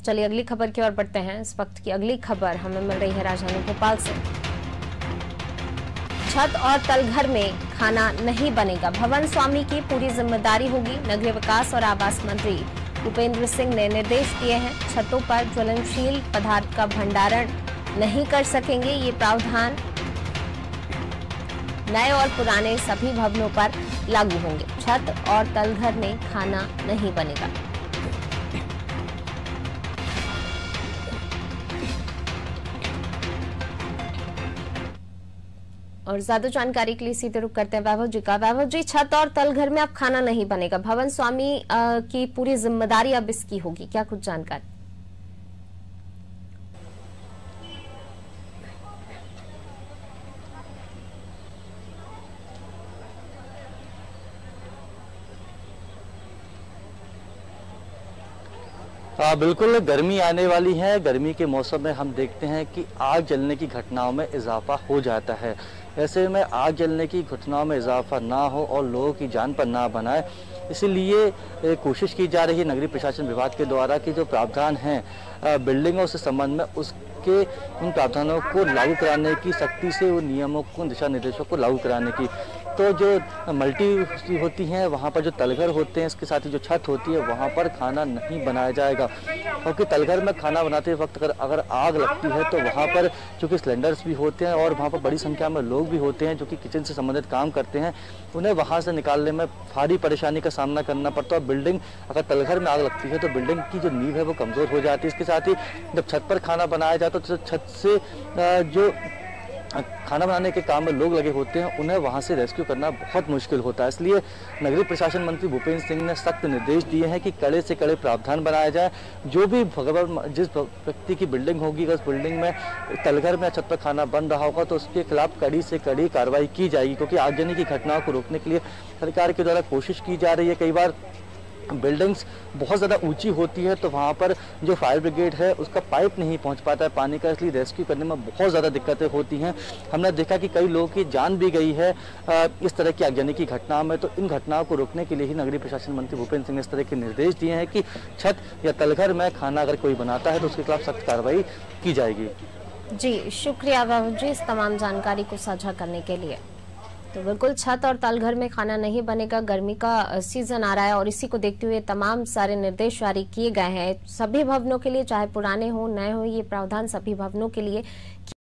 चलिए अगली खबर की ओर बढ़ते हैं। इस वक्त की अगली खबर हमें मिल रही है राजधानी भोपाल से। छत और तलघर में खाना नहीं बनेगा, भवन स्वामी की पूरी जिम्मेदारी होगी। नगरीय विकास और आवास मंत्री भूपेंद्र सिंह ने निर्देश दिए हैं। छतों पर ज्वलनशील पदार्थ का भंडारण नहीं कर सकेंगे। ये प्रावधान नए और पुराने सभी भवनों पर लागू होंगे। छत और तलघर में खाना नहीं बनेगा। और ज्यादा जानकारी के लिए सीधे रुख करते हैं वैभव जी का। वैभव जी, छत और तलघर में अब खाना नहीं बनेगा, भवन स्वामी की पूरी जिम्मेदारी अब इसकी होगी, क्या कुछ जानकारी? बिल्कुल गर्मी आने वाली है। गर्मी के मौसम में हम देखते हैं कि आग जलने की घटनाओं में इजाफा हो जाता है। ऐसे में आग जलने की घटनाओं में इजाफा ना हो और लोगों की जान पर ना बनाए, इसीलिए कोशिश की जा रही है नगरीय प्रशासन विभाग के द्वारा कि जो प्रावधान हैं बिल्डिंगों से संबंध में उसके उन प्रावधानों को लागू कराने की, सख्ती से उन नियमों को, दिशा निर्देशों को लागू कराने की। तो जो मल्टी होती हैं वहाँ पर जो तलघर होते हैं, इसके साथ ही जो छत होती है वहाँ पर खाना नहीं बनाया जाएगा, क्योंकि तलघर में खाना बनाते वक्त अगर आग लगती है तो वहाँ पर चूँकि सिलेंडर्स भी होते हैं और वहाँ पर बड़ी संख्या में लोग भी होते हैं जो कि किचन से संबंधित काम करते हैं, उन्हें वहाँ से निकालने में भारी परेशानी का सामना करना पड़ता है। बिल्डिंग अगर तलघर में आग लगती है तो बिल्डिंग की जो नींव है वो कमज़ोर हो जाती है। इसके साथ ही जब छत पर खाना बनाया जाता है तो छत से जो खाना बनाने के काम में लोग लगे होते हैं उन्हें वहां से रेस्क्यू करना बहुत मुश्किल होता है। इसलिए नगरीय प्रशासन मंत्री भूपेंद्र सिंह ने सख्त निर्देश दिए हैं कि कड़े से कड़े प्रावधान बनाया जाए। जो भी जिस व्यक्ति की बिल्डिंग होगी, अगर उस बिल्डिंग में तलघर में छत पर खाना बन रहा होगा तो उसके खिलाफ कड़ी से कड़ी कार्रवाई की जाएगी, क्योंकि आगजनी की घटनाओं को रोकने के लिए सरकार के द्वारा कोशिश की जा रही है। कई बार बिल्डिंग्स बहुत ज़्यादा ऊंची होती है तो वहाँ पर जो फायर ब्रिगेड है उसका पाइप नहीं पहुँच पाता है पानी का, इसलिए रेस्क्यू करने में बहुत ज़्यादा दिक्कतें होती हैं। हमने देखा कि कई लोगों की जान भी गई है इस तरह की आगजनी की घटनाओं में। तो इन घटनाओं को रोकने के लिए ही नगरीय प्रशासन मंत्री भूपेंद्र सिंह ने इस तरह के निर्देश दिए हैं कि छत या तलघर में खाना अगर कोई बनाता है तो उसके खिलाफ सख्त कार्रवाई की जाएगी। जी शुक्रिया वैभव जी इस तमाम जानकारी को साझा करने के लिए। तो बिल्कुल छत और तलघर में खाना नहीं बनेगा। गर्मी का सीजन आ रहा है और इसी को देखते हुए तमाम सारे निर्देश जारी किए गए हैं सभी भवनों के लिए, चाहे पुराने हो नए हो, ये प्रावधान सभी भवनों के लिए